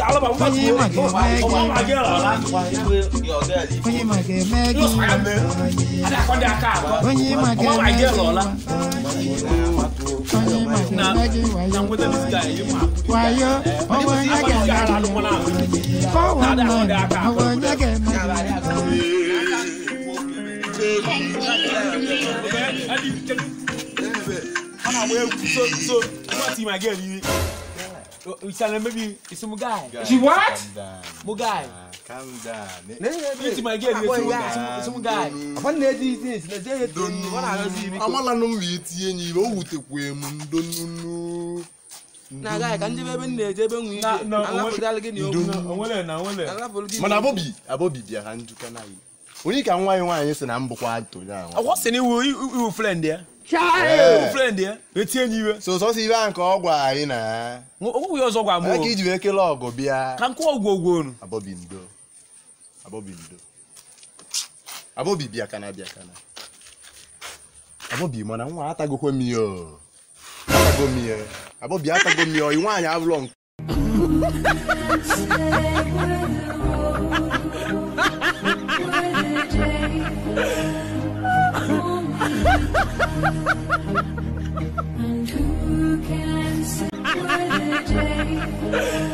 So what team I get you? We tell maybe it's some guy. She what? Mugai. Calm down. What team I get you? Some guy. What did this? Let's say it. I'm all alone with you and you go to Quim. Na guy can you even need no, Abobi, dear, and you can. When you can why yes and I'm quite to now. What's any you friend there? Child friend there. It's you. So Ivan call why in a we also got more. You make a log or be a can call go. Abobindo. Abobi be a canabia cana. Abobi, man, I want to go home. Go me. Abobi, I go me. You want to have long. And who can say what a day?